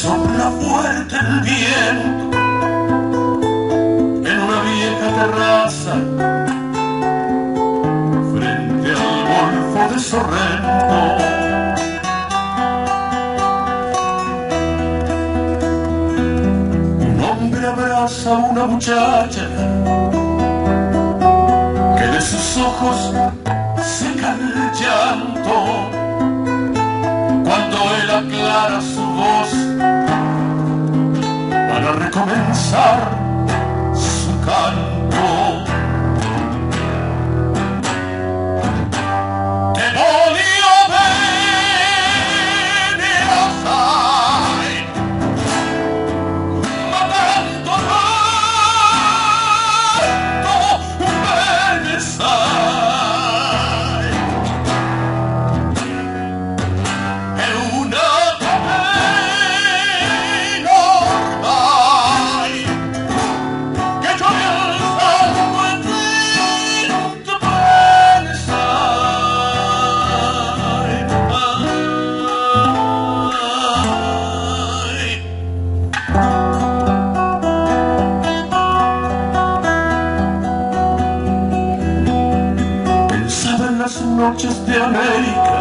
Sopla fuerte el viento en una vieja terraza frente al Golfo de Sorrento. Un hombre abraza a una muchacha que de sus ojos seca el llanto cuando él aclara su voz para recomenzar su canto. Demonio, ven matando tanto, las noches de América,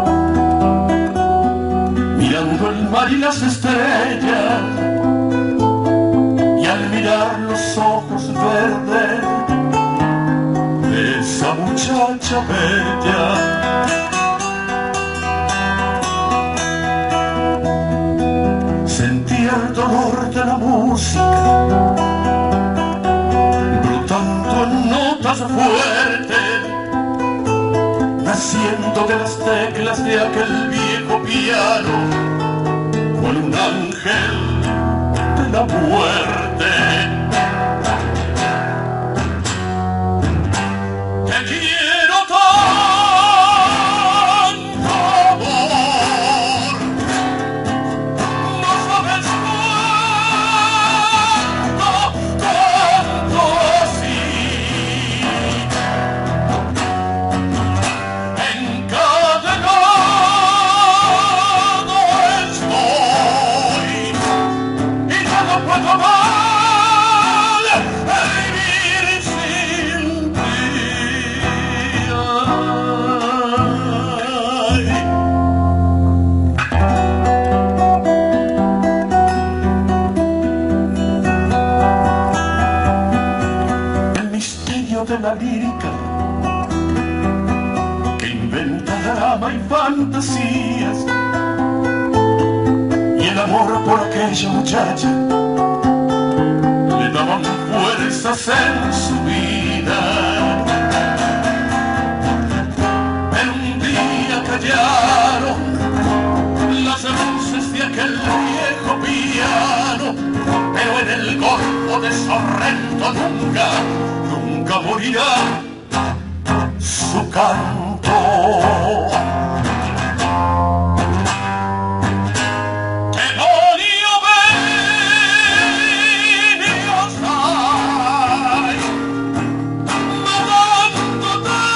mirando el mar y las estrellas, y al mirar los ojos verdes de esa muchacha bella, sentía el dolor de la música brotando en notas fuertes, naciendo de las teclas de aquel viejo piano, cual un ángel de la muerte. Te quiero tanto, amor, no sabes tanto así. De la lírica que inventa drama y fantasías, y el amor por aquella muchacha le daban fuerzas en su vida. Pero un día callaron las luces de aquel viejo piano, pero en el Golfo de Sorrento nunca morirá su canto. Demonio, ven matando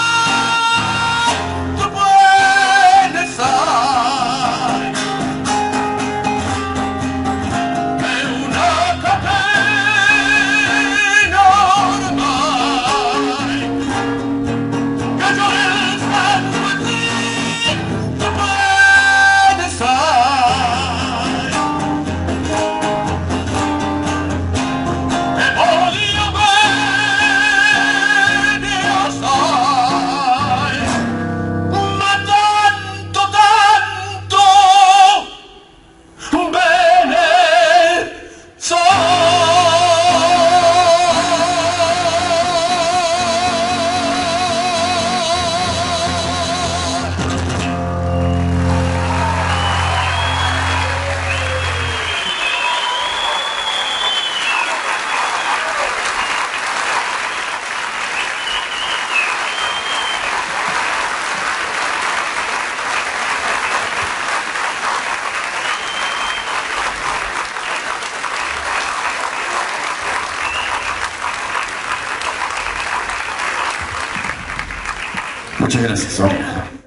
tanto Buenos Aires, de una cadena Muchas gracias, Sonia.